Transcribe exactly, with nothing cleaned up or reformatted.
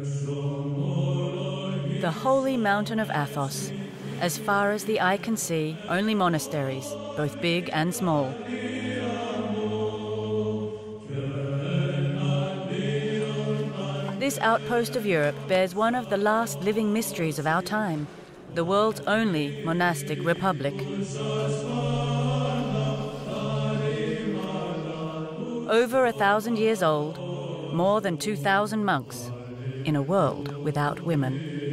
The holy mountain of Athos. As far as the eye can see, only monasteries, both big and small. This outpost of Europe bears one of the last living mysteries of our time, the world's only monastic republic. Over a thousand years old, more than two thousand monks, in a world without women.